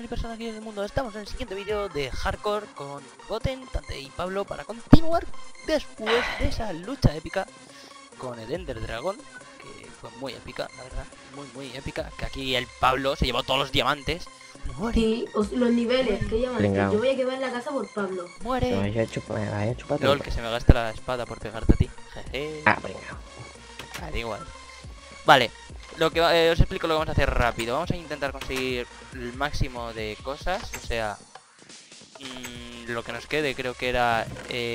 mil personas aquí en el mundo. Estamos en el siguiente vídeo de Hardcore con Goten, Tante y Pablo para continuar después de esa lucha épica con el Ender Dragon, que fue muy épica, la verdad, muy épica. Que aquí el Pablo se llevó todos los diamantes. ¡Muere! Sí, los niveles, que llaman. Pringao. Yo voy a quedar en la casa por Pablo. Me ¡Muere! vaya a chupar. LOL, que se me gasta la espada por pegarte a ti. Jeje. Ah, venga. Da igual. Vale, lo que os explico lo que vamos a hacer rápido. Vamos a intentar conseguir el máximo de cosas. O sea, lo que nos quede, creo que era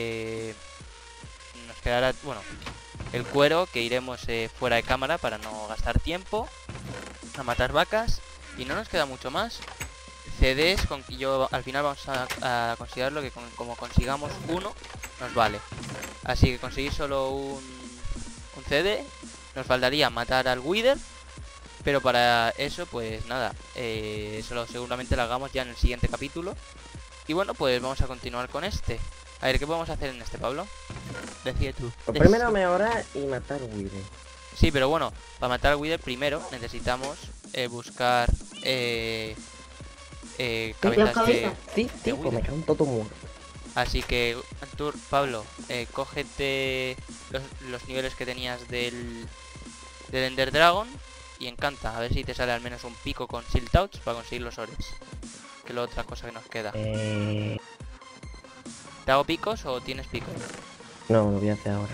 nos quedará, bueno, el cuero, que iremos fuera de cámara para no gastar tiempo. A matar vacas. Y no nos queda mucho más. CDs, con que yo al final vamos a considerarlo que como consigamos uno, nos vale. Así que conseguir solo un CD. Nos faltaría matar al Wither, pero para eso pues nada, eso seguramente lo hagamos ya en el siguiente capítulo. Y bueno, pues vamos a continuar con este. A ver, ¿qué podemos hacer en este, Pablo? Decide tú. Pues primero mejorar y matar Wither. Sí, pero bueno, para matar al Wither primero necesitamos buscar cabezas de... Sí, pues me cago en todo mundo. Así que tú, Pablo, cógete los niveles que tenías del Ender Dragon y encanta, a ver si te sale al menos un pico con Shield Touch para conseguir los ores. Que es la otra cosa que nos queda. ¿Te hago picos o tienes picos? No, lo voy a hacer ahora.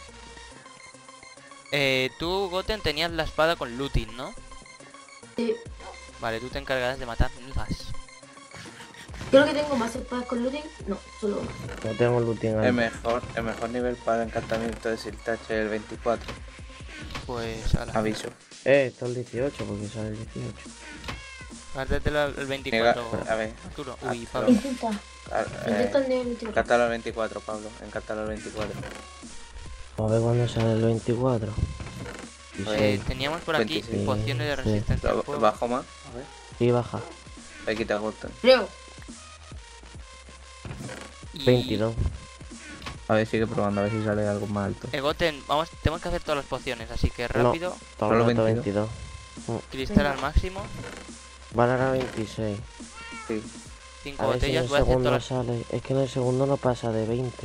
Tú, Goten, tenías la espada con looting, ¿no? Sí. Vale, tú te encargarás de matar migas. Creo que tengo más espadas con looting. No, solo más. No tengo looting El mejor nivel para encantamiento de Siltach es el 24. Pues ala. Aviso. Esto es el 18 porque sale el 18. Guárdatelo el 24, A ver. Arturo. Uy, Pablo. Intenta el nivel 24. Encártalo al 24, Pablo. Encártalo al 24. A ver cuándo sale el 24. Teníamos por aquí 26. pociones de resistencia al fuego. Bajo más. A ver. Sí, baja. Aquí te agustan. Creo. Y 22. A ver, sigue probando, a ver si sale algo más alto. Goten, tenemos que hacer todas las pociones, así que rápido. Todo Solo el rato 22. 22. Cristal al máximo. Vale, ahora 26. Sí. 5 A ver si en botellas, el voy a hacer segundo todas sale. Es que en el segundo no pasa de 20.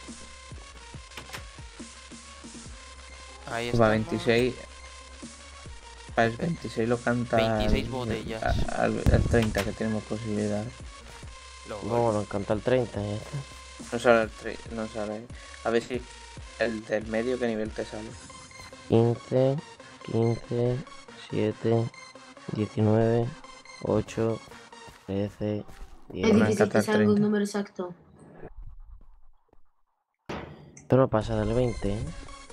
las... Ahí Va está. 26. Va, el 26 lo canta 26 botellas. Al 30 que tenemos posibilidad. No, nos encanta el 30. Ya está. No sale el 3, no sale. A ver si el del medio, ¿qué nivel te sale? 15, 15, 7, 19, 8, 13, Es 10. Bueno, difícil hasta que salga un 30. número exacto. Esto no pasa del 20, ¿eh?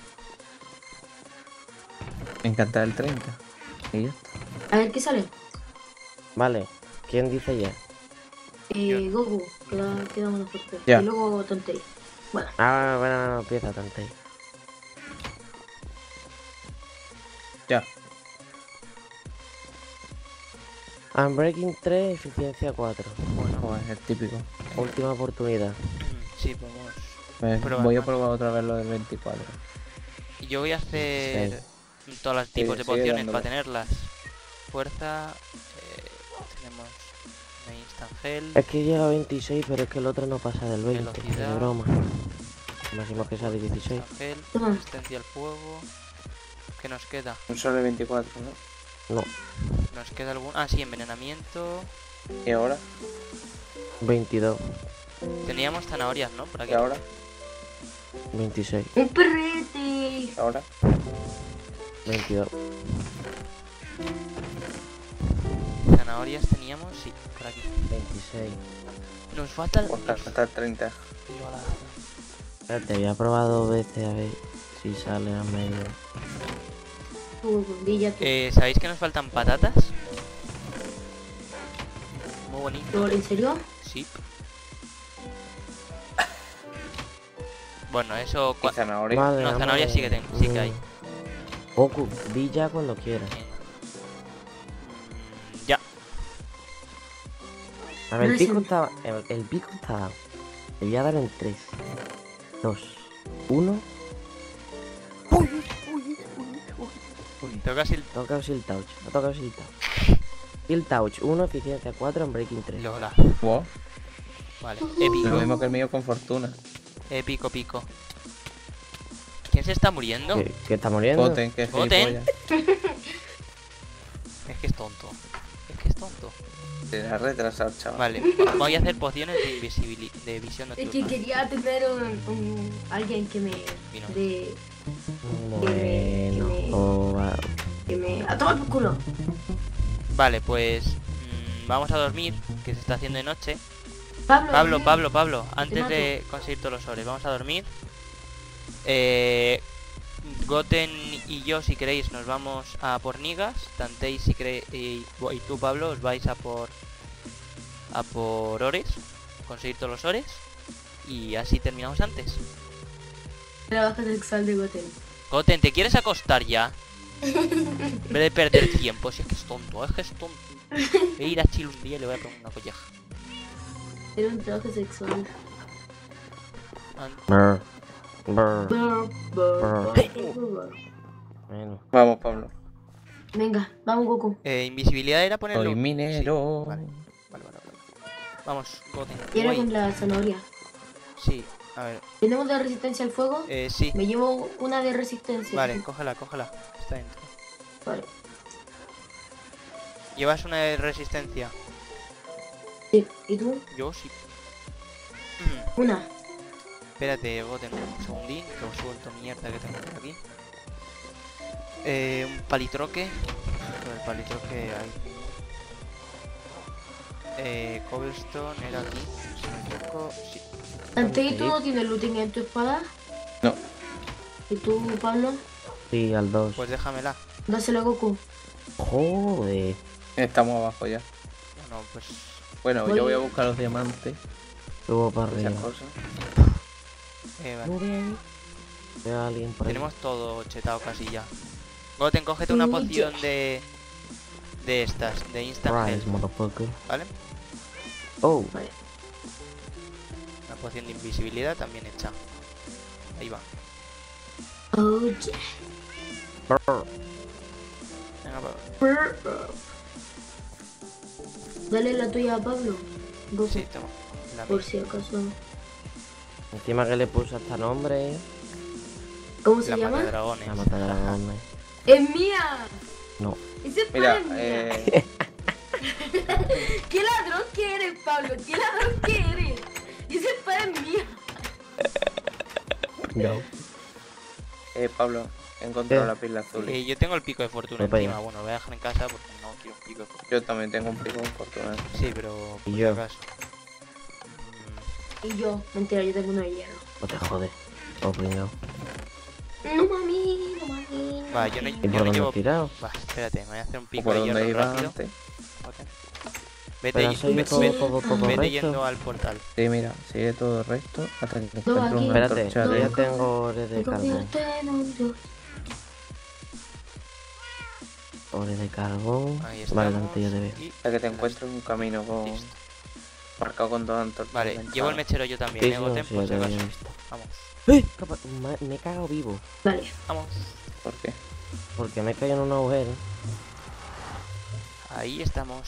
Encanta el 30. Y ya está. A ver qué sale. Vale, ¿quién dice ya? Goku, queda una fuerte. Ya. Y luego tontería. Bueno, Ah, bueno, no, empieza tante. Ya. Unbreaking 3, eficiencia 4. Joder, es el típico. Última oportunidad. Sí, vamos. Voy a probar otra vez lo del 24. Y yo voy a hacer todos los tipos de sigue pociones dándole. para tenerlas. Fuerza. Tenemos una Instant Gel. Es que llega a 26, pero es que el otro no pasa del 20. Velocidad. De broma. Máximo que sale 16. Instant Gel. Toma. Resistencia al fuego. ¿Qué nos queda? Un solo el 24, ¿no? No, Nos queda algún... Ah, sí, envenenamiento. ¿Y ahora? 22, Teníamos zanahorias, ¿no? Por aquí. ¿Y ahora? 26, un perrete. ¿Y ahora? 22. Zanahorias teníamos, sí, por aquí. 26. Nos falta el... Pues hasta el 30. Espérate, voy a probar 2 veces a ver si sale a medio. Bundilla, ¿Sabéis que nos faltan patatas? Muy bonito. ¿En serio? Sí. Bueno, eso... ¿Y zanahoria? Vale, No, vamos zanahoria a sí que ver. sí que hay. Goku, di ya cuando quieras. Ya. A ver, el No pico sé. está. El pico está. Le voy a dar en 3, 2, 1. Tengo casi el... Ha tocado Shield Touch. Ha tocado Shield Touch. Skill Touch 1, eficiencia 4 en Breaking 3. Lola. Wow. Vale, Lo épico. mismo que el mío con fortuna. Épico, pico. ¿Quién se está muriendo? ¿Qué está muriendo? Goten, que es Goten. gilipollas. Es que es tonto. Es que es tonto. Te da retrasar, chaval. Vale, voy a hacer pociones de invisibilidad, de visión Es que nocturna. quería tener alguien que me... Vino. Bueno, que me... ¡A tomar por culo! Vale, pues vamos a dormir, que se está haciendo de noche. Pablo, Pablo, antes mato. de conseguir todos los sobres, vamos a dormir. Goten y yo, si queréis, nos vamos a por Nigas. Tanteis, si queréis, y tú, Pablo, os vais a por ores, conseguir todos los ores, y así terminamos antes. La baja sexual de Goten. Goten, ¿te quieres acostar ya? En vez de perder tiempo, si es que es tonto, es que es tonto. Voy a ir a Chile un día y le voy a poner una colleja. Era un trabajo sexual. Brr. Brr. Brr. Bueno. Vamos, Pablo. Venga, vamos Goku. Invisibilidad era ponerlo. Soy minero. Sí, vale. Vamos, Goten. Y era Guay. con la zanahoria. Sí, a ver. ¿Tenemos de resistencia al fuego? Sí. Me llevo una de resistencia. Vale, cógela. Está dentro. Vale. ¿Llevas una de resistencia? Sí. ¿Y tú? Yo sí. Una. Espérate, Goten, un segundín, que os suelto mierda que tengo por aquí. Un palitroque. El palitroque ahí. Cobblestone era aquí. Si me equivoco, sí. Ante tú no tienes looting en tu espada. No. ¿Y tú, Pablo? Sí, al 2. Pues déjamela. Dáselo a Goku. Joder. Estamos abajo ya. Bueno, pues. Bueno, Voy- yo voy a buscar los diamantes. Subo para Esas arriba. cosas. Vale. Muy bien. Veo a alguien por ahí. Tenemos todo chetado casi ya. Goten, cógete una poción de estas, de Instant Rise, Health, motherfucker. ¿vale? Oh. Vale. Una poción de invisibilidad también hecha. Ahí va. Oh, yeah. Brr. Venga, va. Dale la tuya a Pablo. Goku. Sí, toma. La Por mía. si acaso. Encima que le puse hasta nombre. ¿Cómo se La mata de llama? dragones. La mata dragones. ¡Es mía! No. Esa espada Mira, es mía. ¿Qué ladrón que eres, Pablo? ¿Qué ladrón que eres? Esa espada es mía. No. Pablo, he encontrado ¿Qué? la pila azul. Yo tengo el pico de fortuna Voy para encima. allá. Bueno, lo voy a dejar en casa porque no quiero un pico de fortuna. Yo también tengo un pico fortuna. Sí, pero por Y si yo. acaso. Y yo, mentira, yo tengo uno de hierro. No te jodes. Oh, pringao. No mami, no mami. Va, yo no, ¿Y yo por no dónde llevo. has tirado? Va, espérate, me voy a hacer un ¿O pico por de dónde hierro iba rápido. antes? Goten. Vete, Pero soy vete, todo, vete, todo vete recto. yendo al portal. Sí, mira, sigue todo recto hasta que No, encuentres aquí. una Espérate, antorcha yo de... ya tengo ores de Me carbón. convierto en un dios. Ores de carbón. Ahí Vale, estamos. tanto ya te veo. Y- Hasta que te encuentres un camino con... Listo. marcado con dos antorchas. Vale, enganchadas. llevo el mechero yo también, Sí, sí, Goten, sí, por ya si te acaso. había visto. Vamos, Me he cagado vivo. Vale. vamos. ¿Por qué? Porque me he caído en un agujero. Ahí estamos.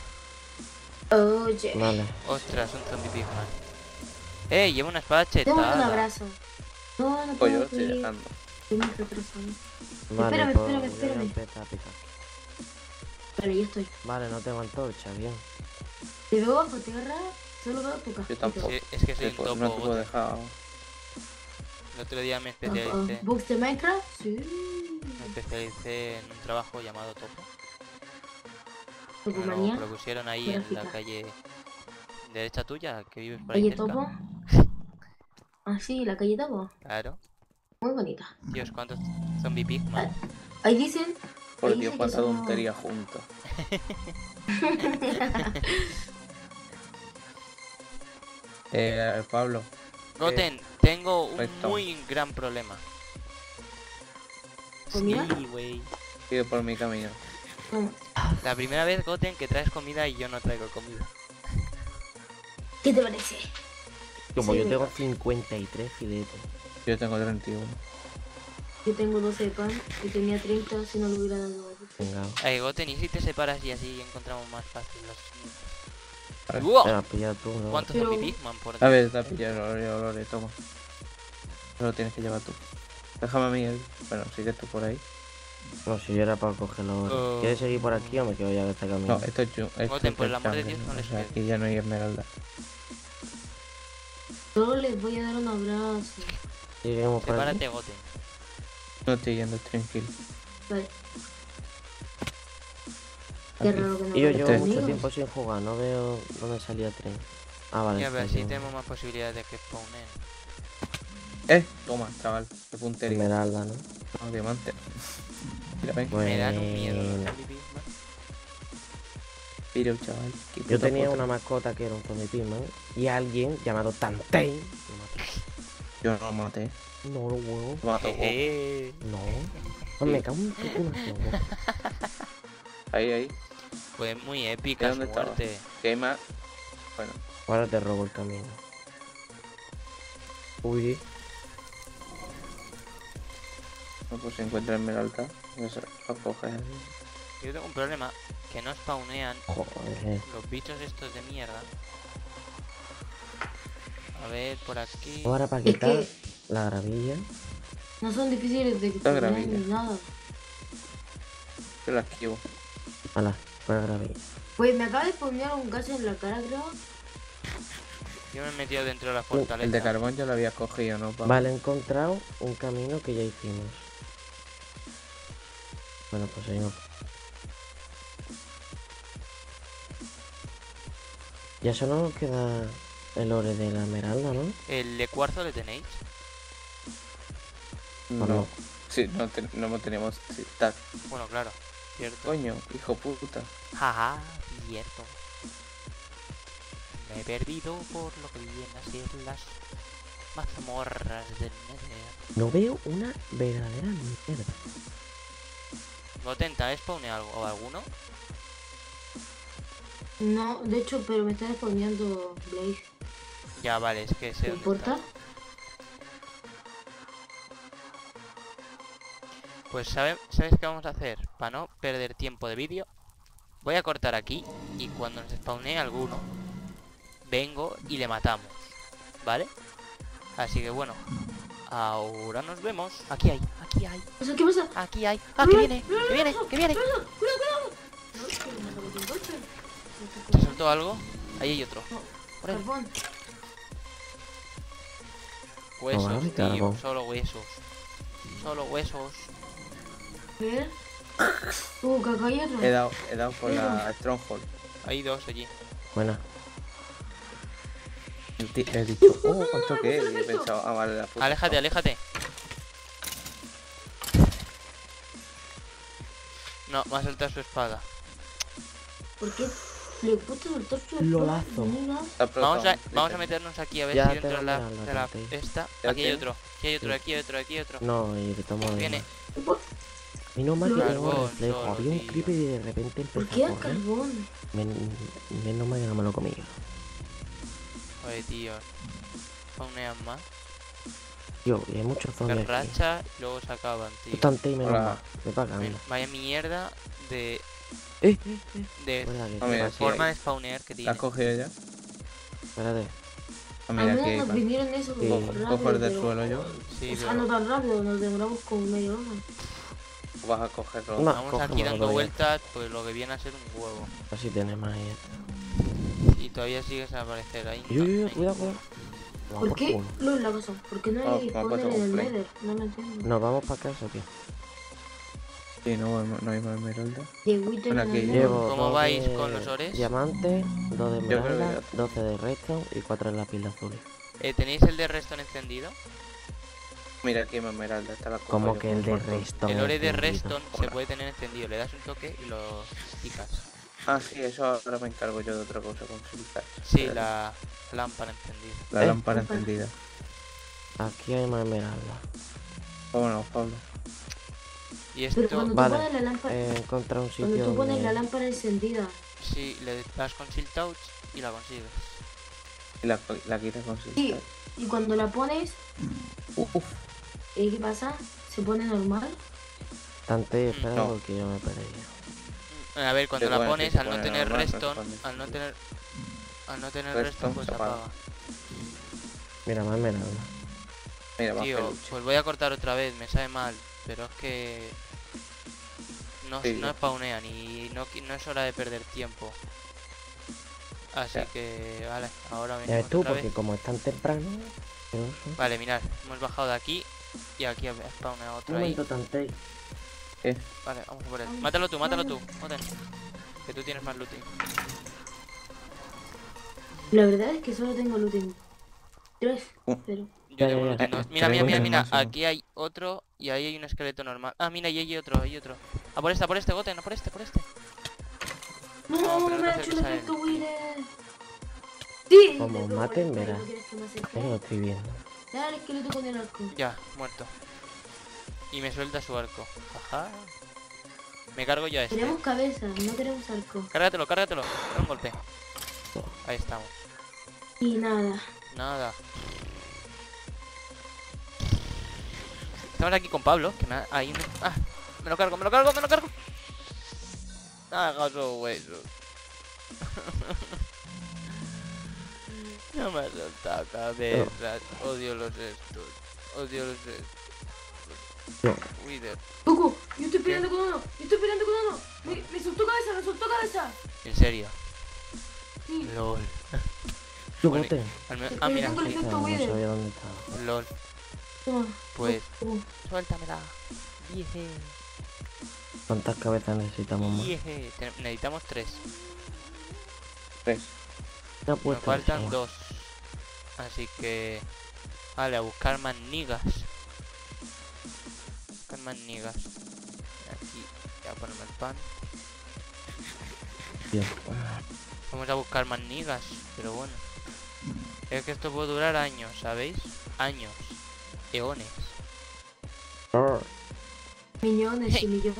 Oye. Vale. Ostras, un zombie pigman. Llevo una espada Tengo un chetada. abrazo. No, no Pues yo puedo lo estoy subir. dejando. Estoy muy retrasado. Vale, Espérame, pues, espérame, voy a espérame. empezar a picar. Vale, ya estoy. Vale, no tengo antorcha, bien. Te veo bajo tierra, solo veo tu casco. tampoco. Sí, es que soy un Pues topo, no te puedo Goten. dejar. El otro día me especialicé, ¿Bugs de Minecraft? Sí. en un trabajo llamado Topo. Topomanía. Lo pusieron ahí en la Gráfica. calle derecha tuya, que vives por ahí ¿Calle cerca. Topo? Ah, sí, la calle Topo. Claro. Muy bonita. Dios, cuántos zombie pigman. Ahí dicen... Por ahí Dios, dice que cuánta son- tontería juntos. Pablo, Goten, tengo un Recto. muy gran problema. ¿Comida? Sí, güey. sigue por mi camino. No. La primera vez, Goten, que traes comida y yo no traigo comida. ¿Qué te parece? Como Sí, yo me tengo pasa. 53 filetes. Yo tengo 31. Yo tengo 12 de pan y tenía 30 si no lo hubiera dado. Venga. Goten, ¿y si te separas y así encontramos más fácil los sonidos? Vale. ¡Wow! Te vas a pillar tú, ¿no? ¿Cuántos Pero- zombie pigman por A ver, te has pillado Olore, toma. No lo tienes que llevar tú. Déjame a mí. Bueno, sigue tú por ahí. No, si yo era para cogerlo ahora. Oh. ¿Quieres seguir por aquí o me quedo ya de este camino? No, esto es yo. Goten, por el amor de Dios, no les O sea, pegues. aquí ya no hay esmeralda. Solo les voy a dar un abrazo. Seguimos por aquí. Sepárate, Goten. No estoy yendo stream kill. Vale. Qué Aquí. raro que no Y yo lo llevo veas mucho conmigo. tiempo sin jugar, no veo dónde salía el tren. Ah, vale. Y a está ver aquí. si tenemos más posibilidades de que spawnen. Toma, chaval. Qué puntería. Esmeralda, ¿no? No, diamante. Mira, ven. Me dan un miedo los Buena. zombie pigman. Piro, chaval. Qué Yo puta tenía foto. una mascota que era un zombie pigman y alguien llamado Tantei lo mató. Yo no lo maté. No, lo huevo. Lo mató. Jeje. No. Pues me cago en tu culo. Ahí. Fue muy épica su ¿Dónde estaba? muerte. Que hay más. Bueno, Ahora te robo el camino. Uy, no pues si encuentra esmeralda. Lo coges. Yo tengo un problema, que no spawnean joder. los bichos estos de mierda. A ver, por aquí. Ahora para Es quitar que la gravilla. no son difíciles de Está poner gravilla. ni nada. Yo la esquivo. Hala, fuera gravilla. Pues me acaba de poner un gas en la cara, creo. Yo me he metido dentro de la fortaleza. El de carbón ya lo había cogido, ¿no? Pa? Vale, he encontrado un camino que ya hicimos. Bueno, pues seguimos. Ya solo nos queda el ore de la esmeralda, ¿no? ¿El de cuarzo le tenéis? No. Sí, no tenemos. Sí, tac. Bueno, claro, cierto. Coño, hijo puta. Jaja, cierto. Me he perdido por lo que vienen a ser las mazmorras del Nether. No veo una verdadera mierda. Goten, ¿te spawne algo o alguno? No, de hecho, pero me está respondiendo Blaze. Ya, vale, es que sé ¿Te dónde importa? está. Pues ¿sabes qué vamos a hacer? Para no perder tiempo de vídeo, voy a cortar aquí y cuando nos spawnee alguno, vengo y le matamos, ¿vale? Así que bueno, ahora nos vemos. Aquí hay, O sea, ¿qué pasa? aquí hay. ¡Ah, que viene! ¡Que viene! ¡Que viene! ¡Cuidado! ¡Cuidado! No, es que me mató con un coche. ¿Te soltó algo? Ahí hay otro. Por ahí. Carbón. Huesos, vale, tío, carbón. solo huesos. Solo huesos. A ver. Que acá hay otro. He dado por la Stronghold. Hay dos allí. Buena. He dicho, ¿esto qué es? Y he pensado, vale, la puta. Aléjate, aléjate. No, me ha soltado su espada. ¿Por qué le puse el torso de Lolazo. Está explotado. Vamos a meternos aquí a ver Ya si te dentro de la, va a mirar, de la Tantei. esta. Ya Aquí hay te- otro, aquí hay otro, Sí. aquí hay otro, aquí hay otro. No, y le tomo de Viene. Y no mal que tengo Carbón, reflejo. solo, Había un tío. creeper y de repente ¿Por empezó qué a al correr. carbón? Menos mal que no me lo comí. Oye, tío. Spawnean más. Tío, y hay muchos Que zombies aquí. racha y luego se acaban, tío. Tante y menos Hola. mal. Me va cagando. Vaya mierda de Verdad que Ah, mira, sí, sí, forma ahí. de spawnear que ¿La tiene. has cogido ya? Espérate. Ah, A mira, menos aquí nos va. vinieron eso Sí. rápido, Cojo el del pero- suelo yo. Sí, O sea, pero no tan rápido, nos demoramos como media hora. O vas a cogerlo. No. vamos aquí cógemelo dando todavía. vueltas, pues lo que viene a ser un huevo. Así tenemos ahí. Y todavía sigues a aparecer ahí. Cuidado, cuidado. Vamos ¿Por por qué? culo. Lo en la casa. ¿Por qué no Ah, hay me ha poner puesto en el con play. Nether? No lo entiendo. ¿Nos vamos para casa o qué? Sí, no hay más esmeralda. De Wither Bueno, en aquí el llevo- Nether. Llevo ¿Cómo 2 vais de con los ores? diamantes, 2 de Yo creo que esmeralda, ya. 12 de redstone y 4 de lápiz azul. ¿Tenéis el de redstone encendido? Mira, aquí hay más esmeralda. Está la cojo Como yo que con el de corto. redstone. El ore de encendido. redstone se puede tener encendido. Le das un toque y lo picas. Ah, sí, eso ahora me encargo yo de otra cosa con Silcar. Sí, la lámpara encendida. La ¿Eh? lámpara Lámpara. encendida. Aquí hay más esmeralda. Vámonos, Pablo. Y Pero esto, cuando Vale. tú pones la lámpara, He encontrado un sitio cuando tú pones donde- la lámpara encendida, sí, le das con Shield Touch y la consigues. Y la quitas con Silcar. sí, y cuando la pones, Uf. ¿qué pasa? Se pone normal. Estante, espera No. porque yo me perdí. A ver, cuando Sí, la bueno, pones, sí, se al no pone tener normal, no se redstone, pone. al no tener Redstone redstone, pues se se apaga. apaga. Mira, más esmeralda. Mira, más Tío, peluche. pues voy a cortar otra vez, me sabe mal, pero es que no, Sí, no ya. spawnean y no, no es hora de perder tiempo. Así Ya. que, vale, ahora Ya ves venimos tú, otra porque vez. como es tan temprano. Pero eso. Vale, mirad, hemos bajado de aquí y aquí ha spawnado Un otro ahí. momento, Tante. Vale, vamos a por él. Mátalo tú, Joder. Que tú tienes más looting. La verdad es que solo tengo looting 3, pero... Yo Ya, tengo ya, looting ya. dos. Mira, Tres mira, es mira, el mira. máximo. Aquí hay otro y ahí hay un esqueleto normal. Ah, mira, y hay otro, hay otro. Ah, por este, Goten, no por este. No, No, pero no me te ha hecho el acerques a efecto él. Wither. Sí, Como le pego maten, el verás. ¿no quieres que me acerque? Ahí lo estoy viendo. Dale, esqueleto con el arco. Ya, muerto. Y me suelta su arco. Ajá. Me cargo yo a este. Queremos cabeza, no queremos arco. Cárgatelo. Da un golpe. Ahí estamos. Y nada. Nada. Estamos aquí con Pablo, que hay un... Ah, me lo cargo. Haga su hueso. No me ha soltado cabezas. Odio los estos. No. Wither. Coco, yo estoy peleando con uno. Me soltó cabeza. En serio. Sí. LOL. Tú, Bueno, Goten. Ah, mira. tengo el Sí. efecto No Wither. sabía dónde estaba. LOL. Toma. Pues... Coco. Suéltamela. Vieje. ¿Cuántas cabezas necesitamos más? Necesitamos 3. 3. Una Nos puesta. faltan 2. Así que... Vale, a buscar más nigas. Aquí, ya ponemos el pan. Bien. Vamos a buscar más nigas, pero bueno. Es que esto puede durar años, ¿sabéis? Años. Eones. Millones y millones.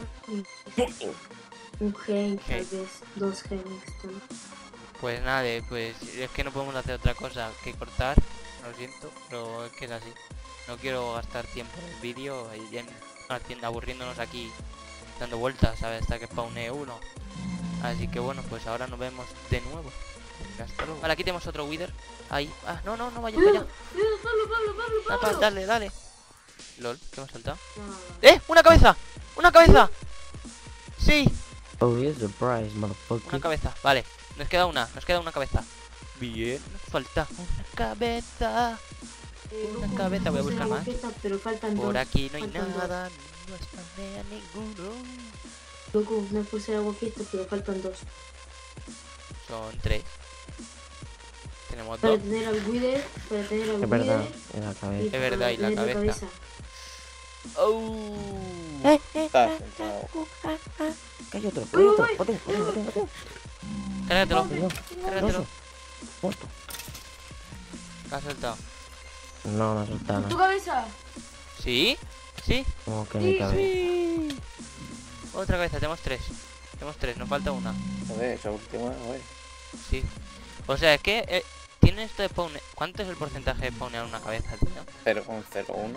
Un gen, tal Ok. vez. 2 genes. Pues nada, pues es que no podemos hacer otra cosa que cortar. Lo siento, pero es que es así. No quiero gastar tiempo en el vídeo y aburriéndonos aquí dando vueltas, ¿sabes? Hasta que spawnee uno. Así que bueno, pues ahora nos vemos de nuevo. Venga, hasta luego. Vale, aquí tenemos otro Wither. Ahí. Ah, no vayas para allá. Pablo. Dale. LOL, ¿qué me ha saltado? No. ¡Una cabeza! ¡Una cabeza! ¡Sí! Oh, here's the prize, Una motherfucker. cabeza, vale. Nos queda una cabeza. Bien. Nos falta una cabeza. Una cabeza, voy a buscar más. Pero faltan Por 2. aquí no hay faltan nada. No espamea ninguno. Loco, no es por ser agua fiesta, pero faltan 2. Son 3. Tenemos Para 2. tener al Wither, Es verdad, en la cabeza. Es verdad, y la tener cabeza. ¡Oh! Está sentado. Que hay otro, Uy, uy, Goten. Cárgatelo. No, Cárgatelo. muerto. ¿Qué has soltado? No, no soltaba ¡Tu nada. cabeza! ¿Sí? ¿Sí? Como que mi cabeza. Sí. Otra cabeza, tenemos 3. Nos falta una. Joder, esa última, güey. Sí. O sea, es que tiene esto de spawn. ¿Cuánto es el porcentaje de spawnear una cabeza, tío? 0,01.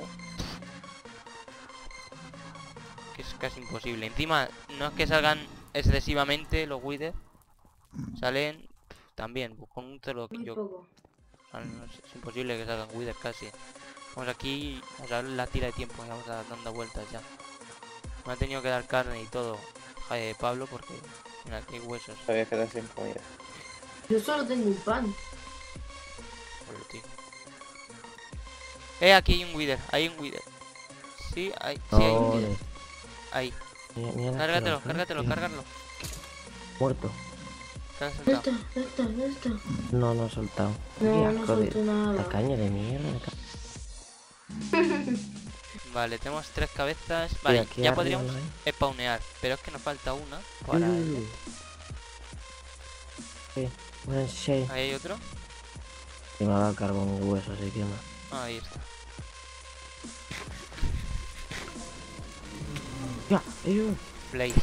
Que es casi imposible. Encima, no es que salgan excesivamente los Wither. Salen también, pues, con un cero que Muy yo. poco. No sé, es imposible que salgan Wither casi. Vamos aquí, o sea, la tira de tiempo, ya vamos dando vueltas ya. Me ha tenido que dar carne y todo Pablo porque mira, aquí hay huesos. Sabía que era sin comida. Yo solo tengo un pan. Joder, tío. Aquí hay un Wither, Sí, hay un Wither. Joder. Ahí. Mira la Cárgatelo, tira, cárgatelo. Muerto. ¿Qué has No soltado? está. No, no he soltado. No, Qué no asco de- soltó nada. La caña de mierda. Vale, tenemos 3 cabezas. Vale, aquí ya arriba podríamos no hay. spawnear, pero es que nos falta una para... Sí, bueno, sí. Ahí hay otro. Y me ha dado carbón de hueso, así que no. Ahí está. Ya, ayuda. Blaze.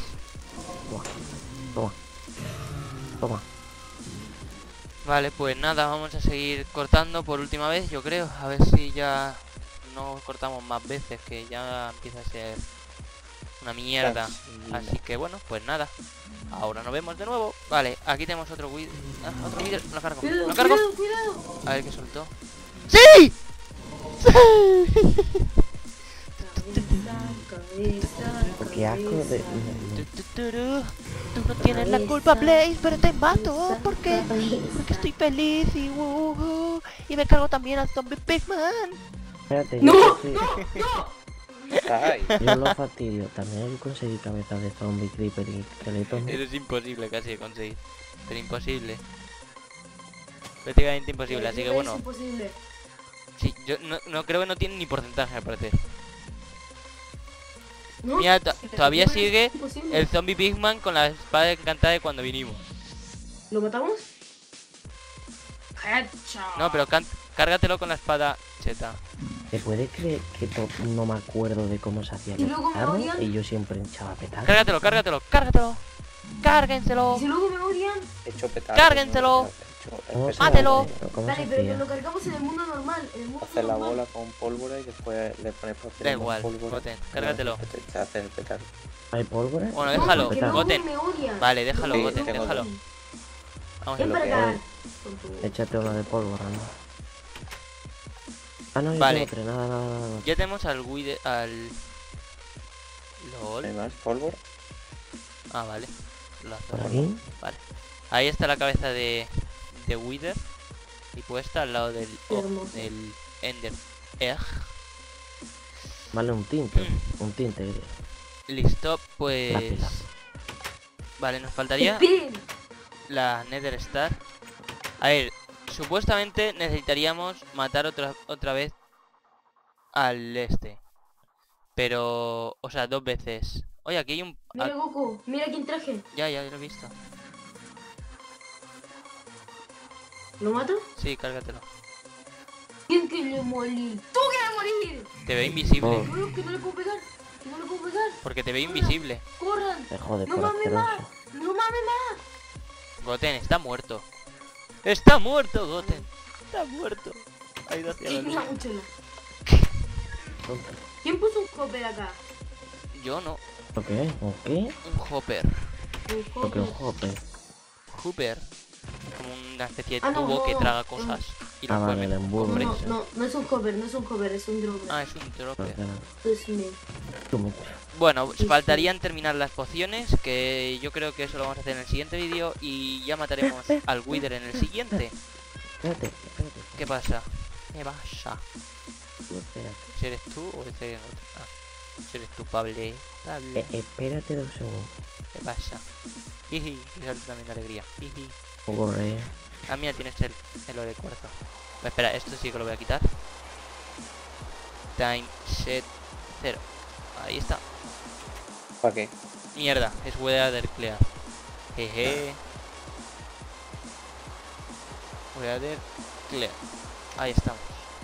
Toma. Vale, pues nada, vamos a seguir cortando por última vez, yo creo. A ver si ya no cortamos más veces, que ya empieza a ser Una mierda. Así que bueno, pues nada. Ahora nos vemos de nuevo. Vale, aquí tenemos otro Wither. Otro Wither. Lo cargo. Cuidado, Lo cargo. cuidado, cuidado. A ver qué soltó. ¡Sí! ¡Sí! Qué asco de... Tú no tienes la culpa, Blaze, pero te mato. ¿Por qué? Porque estoy feliz y y me cargo también al zombie Pigman. Espérate, ¡No! yo, conseguí- Ay, yo lo fastidio. También conseguí cabezas de zombie, creeper y esqueletos. Eso es imposible casi de conseguir. Pero imposible. Prácticamente imposible, así que Es bueno. imposible. Sí, yo no creo que no tiene ni porcentaje al parecer. ¿No? Mira, todavía Es sigue imposible. el zombie Pigman con la espada encantada de cuando vinimos. ¿Lo matamos? Headshot. No, pero cárgatelo con la espada cheta. ¿Te puedes creer que no me acuerdo de cómo se hacía ¿Y los luego me petardos? odian? Y yo siempre echaba petardos. Cárgatelo, cárgatelo, cárgatelo. Cárguenselo. ¿Y si luego me odian? hecho petardo. Cárguenselo. ¿Cómo se Mátelo. hacía? ¿Cómo se Dale, pero hacía? lo cargamos en el mundo normal. En el mundo Hacer la normal. bola con pólvora y después le pones papel. Da en la igual, pólvora. Goten, cárgatelo. Te hace el petardo. ¿Hay pólvora? Bueno, No, déjalo, porque Petardo. luego Goten. me odian. Vale, déjalo, Sí, Goten, tengo déjalo. dos. Vamos a Ven lo para que acá. hay. Con tu- Échate una de pólvora, ¿no? Ah, no, yo Vale. tengo tres, nada. Ya tenemos al Wither, al... LOL. ¿Hay más pólvora? Ah, vale. Lo hace. Por aquí. Vale. Ahí está la cabeza de Wither. Y puesta al lado del... Hermoso. del Ender Egg. Vale, un tinte. Un tinte. Listo, pues... Lápiz. Vale, nos faltaría Spin. la Nether Star. A ver, supuestamente necesitaríamos matar otra vez al este. Pero... O sea, 2 veces. Oye, aquí hay un... Mira, Goku. Mira quién traje. Ya lo he visto. ¿Lo mato? Sí, cárgatelo. ¿Quién quiere morir? ¡Tú quieres morir! Te veo invisible. Oh. No, que no le puedo pegar. Que no le puedo pegar. Porque te veo invisible. ¡Corran! Te jode ¡No por mames más! asqueroso. ¡No mames más! Goten, está muerto. ¡Está muerto, Goten! ¡Está muerto! Ha ido hacia la Mira, luz. mochila. Tonto. ¿Quién puso un copper acá? Yo no. ¿Lo qué? ¿O qué? Un hopper. Un Lo que un copper. hopper. Hooper. Como una especie de Ah, no, tubo no, que no. traga cosas. Y lo Ah, vale, come. el embudo. Hombre. No, no, no es un copper, no es un copper, es un dropper. Ah, es un dropper. Es mi. Bueno, Sí, faltarían terminar las pociones, que yo creo que eso lo vamos a hacer en el siguiente vídeo y ya mataremos al Wither en el siguiente. Espérate, espérate. ¿Qué pasa? ¿Qué pasa? Tú espérate. ¿Si eres tú o es el otro? Ah, si eres tú, Pablo. Pablo. Espérate 2 segundos. ¿Qué pasa? Jiji, y salto también de alegría. Jiji. Corre. Ah, mira, tienes el oro de cuarzo. Espera, esto sí que lo voy a quitar. Time set 0. Ahí está. ¿Para qué? Mierda, es Weather Clear. Jeje. Weather Clear. Ahí estamos.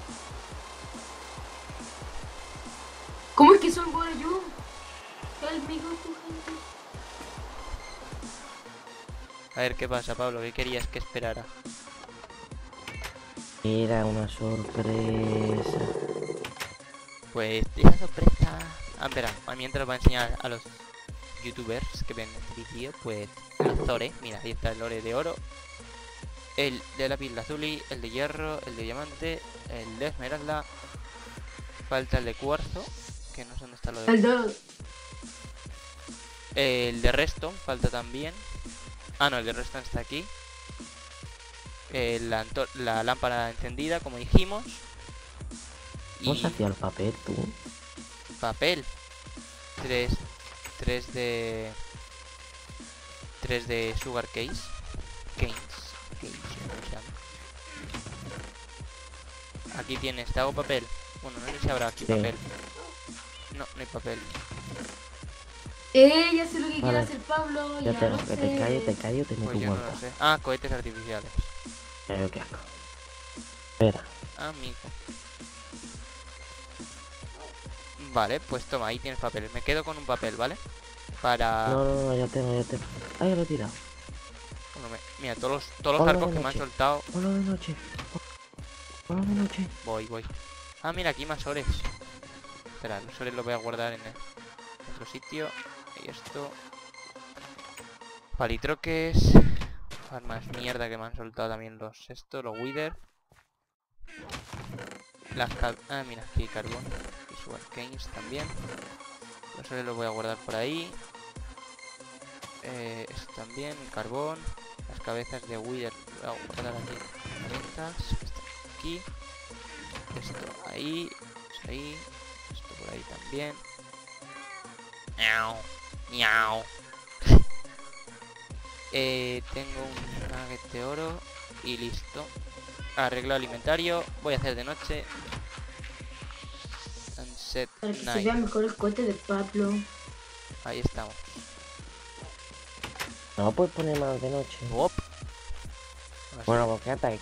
¿Cómo es que soy bueno yo? Help me, Goku, help me. A ver, ¿qué pasa, Pablo? ¿Qué querías que esperara? Era una sorpresa. Pues, esa sorpresa... Ah, espera, mientras voy a enseñar a los youtubers que ven este vídeo, pues, los Zore. Mira, ahí está el lore de oro. El de lápiz lazuli, el de hierro, el de diamante, el de esmeralda. Falta el de cuarzo, que no sé dónde está lo de... El dog. El de redstone falta también. Ah, no, el de redstone está aquí. La lámpara encendida, como dijimos. ¿Cómo Y se hacía el papel, tú? papel. 3 de sugar case. Canes. ¿Cómo se llama? Aquí tienes, te hago papel. Bueno, no sé si habrá aquí Sí. papel. No, no hay papel. Ya sé lo que quiere Vale. hacer Pablo. Ya Ya te, lo que sé. te calles, te meto Pues yo no muerta. lo sé. Ah, cohetes artificiales. Pero qué asco. Espera. Amigo. Vale, pues toma, ahí tienes papel. Me quedo con un papel, ¿vale? Para... No, ya tengo. Ah, ya lo he tirado. Bueno, mira, todos los Hola, arcos que me han noche. soltado. Hola de noche. Hola de noche. Voy. Ah, mira, aquí más ores. Espera, los ores los voy a guardar en el otro sitio. Y esto. Palitroques. Armas mierda que me han soltado también los Wither. Mira, aquí carbón. Y Sugarcanes también. Eso lo voy a guardar por ahí. Esto también, carbón. Las cabezas de Wither voy a guardar aquí. Cabezas. Esto aquí. Esto ahí. Esto ahí. Esto por ahí también. Miau. Miau. Tengo un nugget de oro. Y listo. Arreglo alimentario. Voy a hacer de noche. Sunset Para que se night. vea mejor el cohete de Pablo. Ahí estamos. No puedes poner más de noche. Hop. Bueno, pues quédate ahí.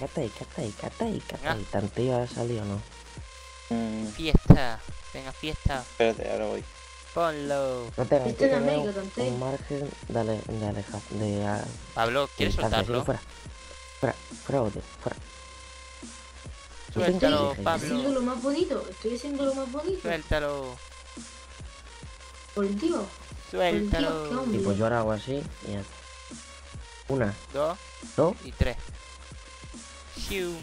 Tantillo ha salido, ¿no? Fiesta. Venga, fiesta. Espérate, ahora voy. Ponlo. No tengas Este que es tener amigo, Dante. un margen de Pablo, ¿quieres distancia, soltarlo? Fuera, Bote, fuera. Suéltalo, Estoy Pablo. haciendo lo más bonito. Estoy haciendo lo más bonito. Suéltalo. Por el tío. Suéltalo. qué hombre. Y pues yo ahora hago así y ya está. 1, 2 2. y 3. Shum.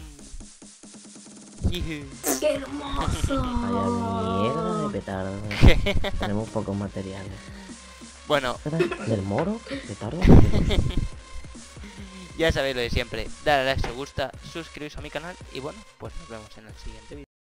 Jiu. ¡Qué hermoso! Vaya mierda de petardo. Tenemos pocos materiales. Bueno, ¿Del moro? ¿Petardo? ya sabéis lo de siempre. Dale a like si os gusta, suscribiros a mi canal y bueno, pues nos vemos en el siguiente vídeo.